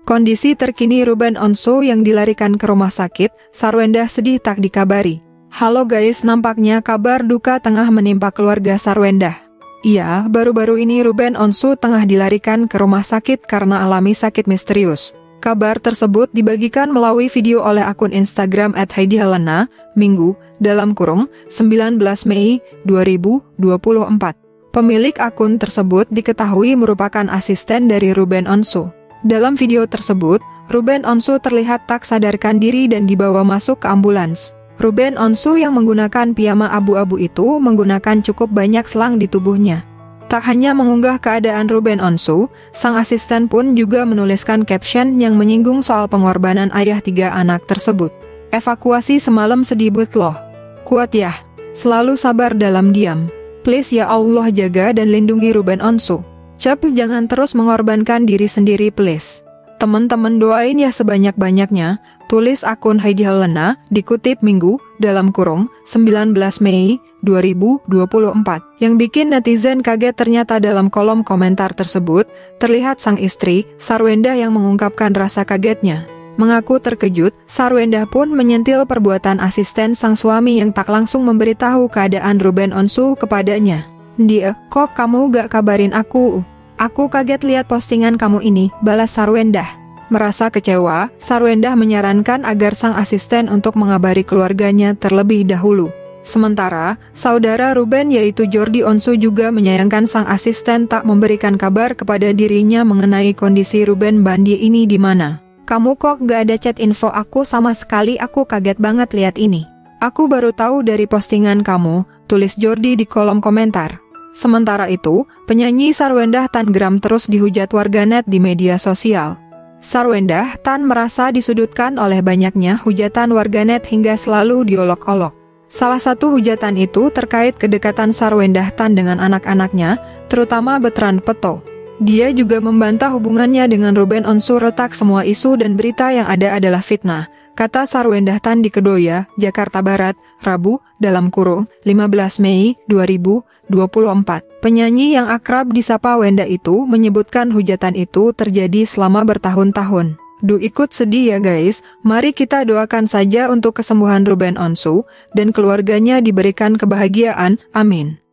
Kondisi terkini Ruben Onsu yang dilarikan ke rumah sakit, Sarwendah sedih tak dikabari. Halo guys, nampaknya kabar duka tengah menimpa keluarga Sarwendah. Iya, baru-baru ini Ruben Onsu tengah dilarikan ke rumah sakit karena alami sakit misterius. Kabar tersebut dibagikan melalui video oleh akun Instagram @heidihelena, Minggu, (19 Mei 2024). Pemilik akun tersebut diketahui merupakan asisten dari Ruben Onsu. Dalam video tersebut, Ruben Onsu terlihat tak sadarkan diri dan dibawa masuk ke ambulans. Ruben Onsu yang menggunakan piyama abu-abu itu menggunakan cukup banyak selang di tubuhnya. Tak hanya mengunggah keadaan Ruben Onsu, sang asisten pun juga menuliskan caption yang menyinggung soal pengorbanan ayah 3 anak tersebut. Evakuasi semalam sedih bet loh. Kuat ya. Selalu sabar dalam diam. Please ya Allah jaga dan lindungi Ruben Onsu. Cep, jangan terus mengorbankan diri sendiri please. Teman-teman doain ya sebanyak-banyaknya, tulis akun Heidihelena, dikutip Minggu, (19 Mei 2024. Yang bikin netizen kaget ternyata dalam kolom komentar tersebut, terlihat sang istri, Sarwendah yang mengungkapkan rasa kagetnya. Mengaku terkejut, Sarwendah pun menyentil perbuatan asisten sang suami yang tak langsung memberitahu keadaan Ruben Onsu kepadanya. "Dia, kok kamu gak kabarin aku? Aku kaget lihat postingan kamu ini," balas Sarwendah. Merasa kecewa, Sarwendah menyarankan agar sang asisten untuk mengabari keluarganya terlebih dahulu. Sementara, saudara Ruben yaitu Jordi Onsu juga menyayangkan sang asisten tak memberikan kabar kepada dirinya mengenai kondisi Ruben Bandi ini di mana. "Kamu kok gak ada chat info aku sama sekali, aku kaget banget lihat ini. Aku baru tahu dari postingan kamu," tulis Jordi di kolom komentar. Sementara itu, penyanyi Sarwendah Tan geram terus dihujat warganet di media sosial. Sarwendah Tan merasa disudutkan oleh banyaknya hujatan warganet hingga selalu diolok-olok. Salah satu hujatan itu terkait kedekatan Sarwendah Tan dengan anak-anaknya, terutama Betran Peto. Dia juga membantah hubungannya dengan Ruben Onsu retak semua isu dan berita yang ada adalah fitnah, kata Sarwendah Tan di Kedoya, Jakarta Barat, Rabu, (15 Mei 2024. Penyanyi yang akrab disapa Wenda itu menyebutkan hujatan itu terjadi selama bertahun-tahun. Duh, ikut sedih ya guys, mari kita doakan saja untuk kesembuhan Ruben Onsu dan keluarganya diberikan kebahagiaan, amin.